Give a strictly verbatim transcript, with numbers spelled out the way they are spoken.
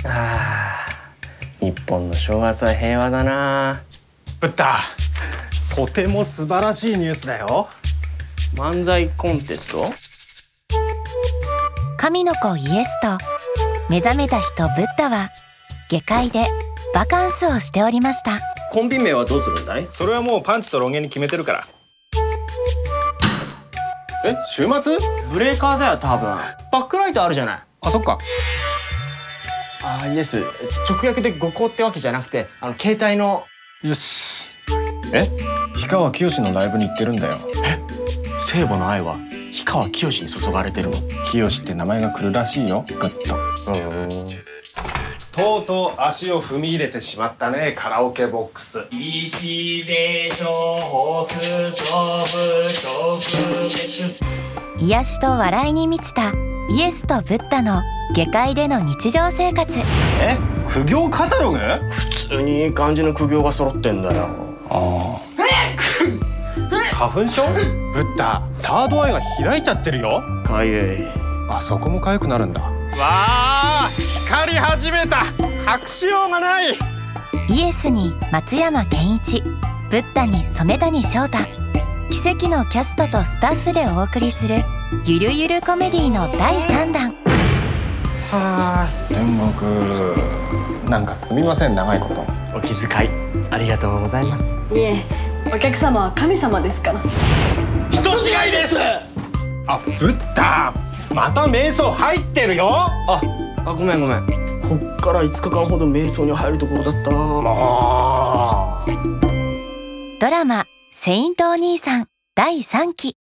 あー、日本の正月は平和だな。 ブッダ、とても素晴らしいニュースだよ。 漫才コンテスト。 神の子イエスと目覚めた人ブッダは下界でバカンスをしておりました。 コンビ名はどうするんだい？ それはもうパンチとロン毛に決めてるから。え、週末？ ブレーカーだよ多分。バックライトあるじゃない。 あ、そっか。 あー、イエス、直訳で五行ってわけじゃなくて、あの携帯の。 よし。え、氷川きよしのライブに行ってるんだよ。 え、聖母の愛は氷川きよしに注がれてるの？ きよしって名前が来るらしいよ。グッと。うん。とうとう足を踏み入れてしまったね、カラオケボックス。 石でしょう北東部特別。 癒しと笑いに満ちたイエスとブッダの下界での日常生活。 え、苦行カタログ？ 普通にいい感じの苦行が揃ってんだよ。 ああ。花粉症？ブッダ、サードアイが開いちゃってるよ。 かゆい。 あそこも痒くなるんだ。わあ、光り始めた。隠しようがない。 イエスに松山ケンイチ、ブッダに染谷翔太、奇跡のキャストとスタッフでお送りするゆるゆるコメディのだいさんだん。 はーい、天国。なんかすみません、長いこと。 お気遣いありがとうございます。 いえ、お客様は神様ですから。 人違いです。 あ、ブッダ、また瞑想入ってるよ。 あ、あ、ごめんごめん。こっからいつかかんほど瞑想に入るところだったな。 もう。 ドラマ「セイントお兄さん」だいさんき。